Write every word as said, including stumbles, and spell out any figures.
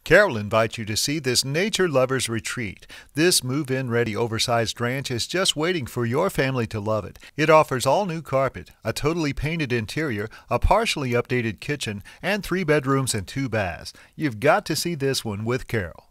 Carol invites you to see this nature lover's retreat. This move-in ready oversized ranch is just waiting for your family to love it. It offers all new carpet, a totally painted interior, a partially updated kitchen, and three bedrooms and two baths. You've got to see this one with Carol.